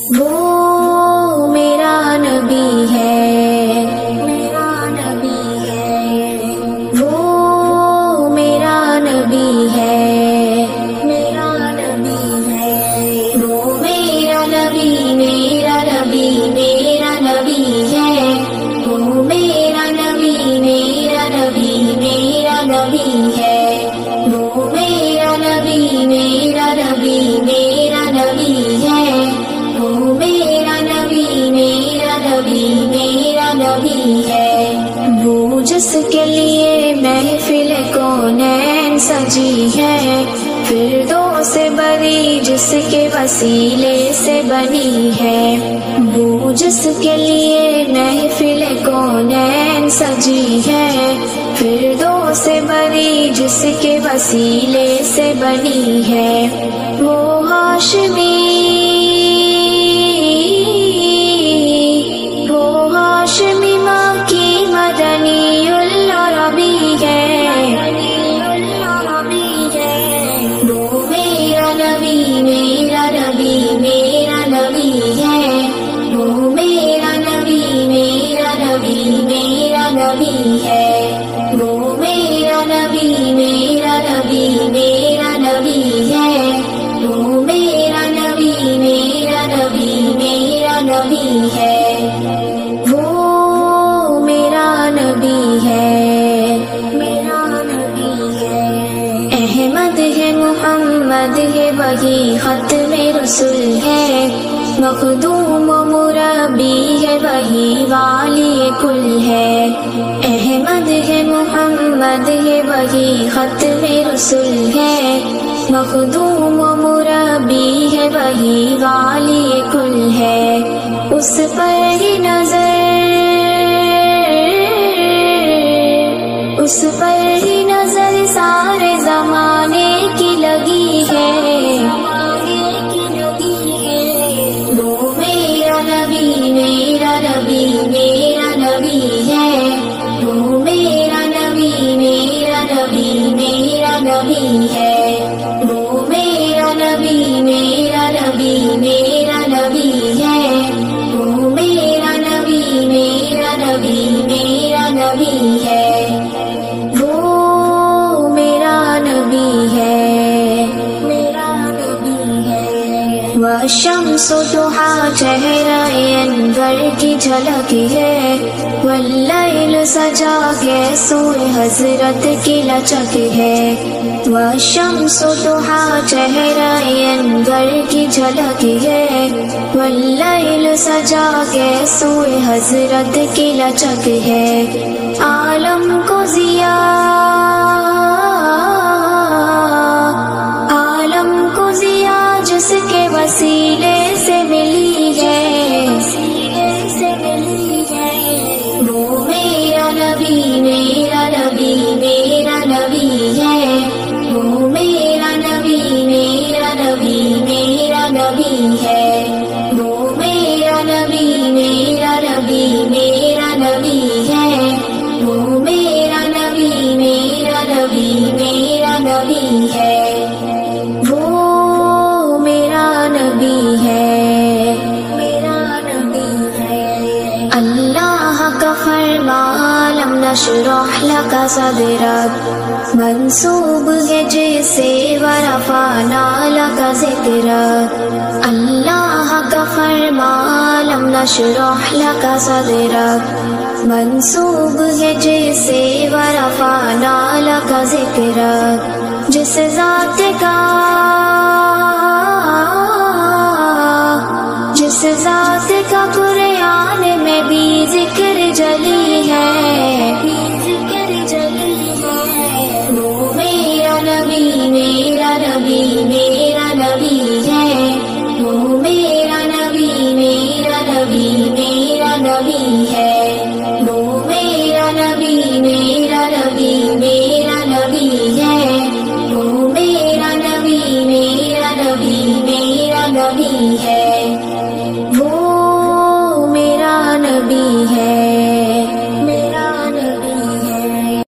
وہ میرا نبی ہے، میرا نبی ہے، وہ میرا نبی ہے، میرا نبی ہے، وہ میرا نبی، میرا نبی، میرا نبی ہے، وہ میرا نبی، میرا نبی، میرا نبی ہے، وہ میرا نبی، میرا نبی، میرا نبی ہے، وہ میرا نبی، میرا نبی، میرا نبی ہے، وہ جس کے لیے محفل کونین سجی ہے، فردوس بری جس کے وسیلے سے بنی ہے، وہ جس کے لیے محفل کونین سجی ہے، فردوس بری جس کے وسیلے سے بنی ہے، وہ ہاشمی، وہ ہاشمی مکی مدنی العربی ہے، وہ میرا نبی، میرا نبی، میرا نبی ہے، وہ میرا نبی، میرا نبی، میرا نبی ہے، وہ میرا نبی، میرا نبی، میرا نبی ہے، وہ میرا نبی، میرا نبی، میرا نبی ہے، وہ میرا نبی ہے، میرا نبی ہے، احمد ہے، محمد ہے، وہی ختم رسول ہے، مخدوم و مربی ہے، وہی والی کل ہے، احمد ہے، محمد ہے، وہی ختم رسول ہے، مخدوم و مربی ہے، وہی والی کل ہے، اس پر ہی نظر، اس پر ہی نظر سارے زمانے کی لگی ہے، وہ میرا نبی، میرا نبی، میرا نبی ہے، وہ میرا نبی، میرا نبی، میرا نبی ہے، وہ میرا نبی، میرا نبی، میرا نبی ہے، وہ میرا نبی، میرا نبی، میرا نبی ہے، وہ میرا نبی ہے، میرا نبی ہے، والشمس ضحیٰ چہرہ انور کی جھلک ہے، واللیل سجا کے سوئے حضرت کی لچک ہے، والشمس ضحیٰ چہرہ انور کی جھلک ہے، واللیل سجا کے سوئے حضرت کی لچک ہے، عالم کو ضیا، عالم کو ضیا جس کے وسیلے سے ملی ہے، وہ میرا نبی، میرا نبی، میرا نبی ہے، وہ میرا نبی، میرا نبی، میرا نبی ہے، وہ میرا نبی، میرا نبی، میرا نبی ہے، وہ میرا نبی، میرا نبی، میرا نبی ہے، وہ میرا نبی ہے، میرا نبی ہے، اللہ کا فرمان لم نشرح لك صدرك منسوب ہے جسے ورفعنا لك ذکرک، اللہ کا فرمان لم نشرح لك صدرك منسوب ہے جسے ورفعنا لك ذکرک، جس ذات کا، جس ذات کا قرآن میں بھی ذکر جلی ہے، وہ میرا نبی، میرا نبی، میرا نبی ہے، وہ میرا نبی، میرا نبی، میرا نبی ہے،